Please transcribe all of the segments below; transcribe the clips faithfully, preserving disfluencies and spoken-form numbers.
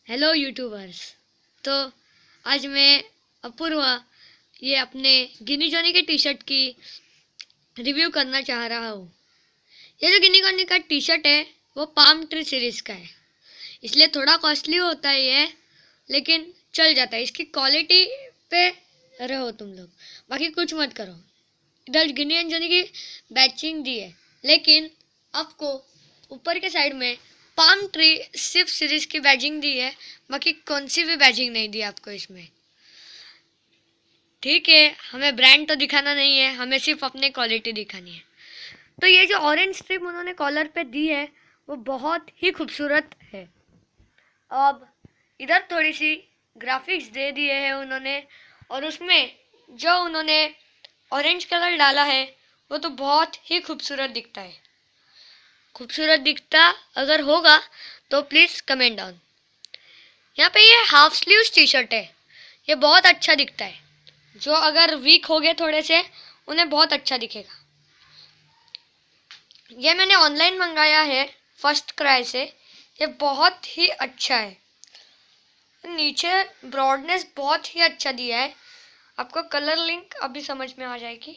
Hello YouTubers. तो आज मैं अपूर्वा ये अपने गिनी जॉनी के टी शर्ट की रिव्यू करना चाह रहा हूँ। ये जो गिनी जॉनी का टी शर्ट है वो पाम ट्री सीरीज़ का है, इसलिए थोड़ा कॉस्टली होता है ये, लेकिन चल जाता है। इसकी क्वालिटी पे रहो तुम लोग, बाकी कुछ मत करो। इधर गिनी एंड जॉनी की बैचिंग दी है, लेकिन आपको ऊपर के साइड में पाम ट्री सिर्फ सीरीज की बैजिंग दी है, बाकी कौन सी भी बैजिंग नहीं दी आपको इसमें। ठीक है, हमें ब्रांड तो दिखाना नहीं है, हमें सिर्फ अपने क्वालिटी दिखानी है। तो ये जो ऑरेंज स्ट्रिप उन्होंने कॉलर पे दी है वो बहुत ही खूबसूरत है। अब इधर थोड़ी सी ग्राफिक्स दे दिए हैं उन्होंने, और उसमें जो उन्होंने ऑरेंज कलर डाला है वो तो बहुत ही खूबसूरत दिखता है। खूबसूरत दिखता अगर होगा तो प्लीज़ कमेंट डाउन। यहाँ पे ये हाफ स्लीव्स टी शर्ट है, ये बहुत अच्छा दिखता है। जो अगर वीक हो गए थोड़े से उन्हें बहुत अच्छा दिखेगा। ये मैंने ऑनलाइन मंगाया है फर्स्ट क्राई से, ये बहुत ही अच्छा है। नीचे ब्रॉडनेस बहुत ही अच्छा दिया है। आपको कलर लिंक अभी समझ में आ जाएगी।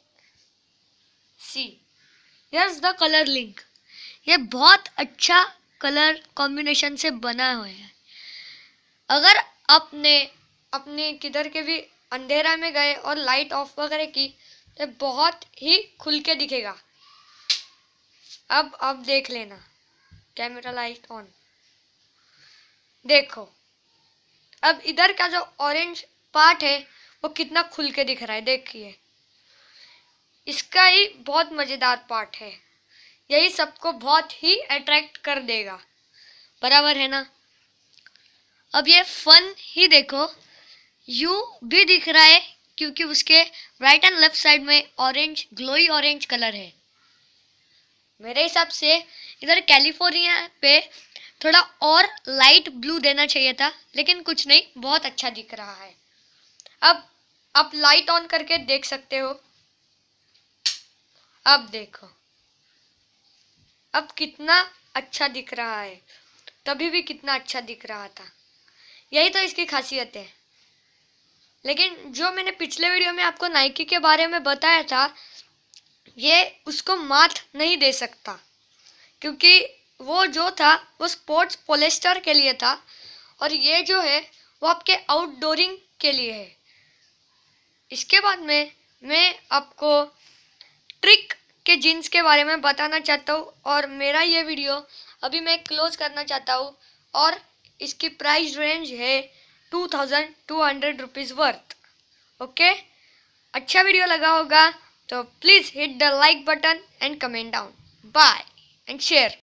See yes the colour link, ये बहुत अच्छा कलर कॉम्बिनेशन से बना हुआ है। अगर आपने अपने किधर के भी अंधेरा में गए और लाइट ऑफ वगैरह की तो बहुत ही खुल के दिखेगा। अब अब देख लेना, कैमरा लाइट ऑन, देखो अब इधर का जो ऑरेंज पार्ट है वो कितना खुल के दिख रहा है। देखिए, इसका ही बहुत मज़ेदार पार्ट है, यही सबको बहुत ही अट्रैक्ट कर देगा। बराबर है ना। अब ये फन ही देखो, यू भी दिख रहा है क्योंकि उसके राइट एंड लेफ्ट साइड में ऑरेंज ग्लोई ऑरेंज कलर है। मेरे हिसाब से इधर कैलिफोर्निया पे थोड़ा और लाइट ब्लू देना चाहिए था, लेकिन कुछ नहीं, बहुत अच्छा दिख रहा है। अब आप लाइट ऑन करके देख सकते हो। अब देखो अब कितना अच्छा दिख रहा है, तभी भी कितना अच्छा दिख रहा था। यही तो इसकी खासियत है। लेकिन जो मैंने पिछले वीडियो में आपको नाइकी के बारे में बताया था, ये उसको मात नहीं दे सकता, क्योंकि वो जो था वो स्पोर्ट्स पॉलिएस्टर के लिए था, और ये जो है वो आपके आउटडोरिंग के लिए है। इसके बाद में मैं आपको ट्रिक के जीन्स के बारे में बताना चाहता हूँ, और मेरा ये वीडियो अभी मैं क्लोज करना चाहता हूँ। और इसकी प्राइस रेंज है two thousand two hundred rupees worth. Okay, अच्छा वीडियो लगा होगा तो please hit the like button and comment down. Bye and share.